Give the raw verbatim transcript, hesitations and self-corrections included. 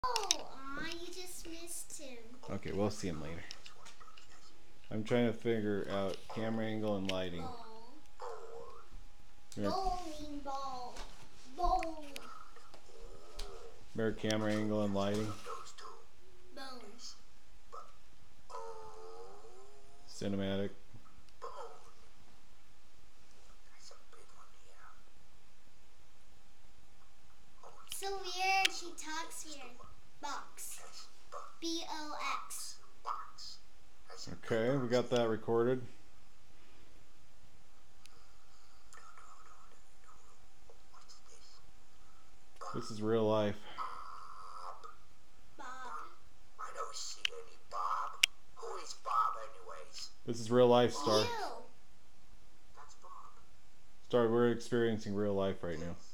Oh, aw, you just missed him. Okay, we'll see him later. I'm trying to figure out camera angle and lighting. Ball. Mirror, Bowling ball. Bowl. mirror camera angle and lighting. Bones. Cinematic. So weird, she talks weird. Box. B O X. Okay, we got that recorded. This is real life. Bob. I don't see any Bob. Who is Bob anyways? This is real life, Star. You. That's Bob. Star, we're experiencing real life right now.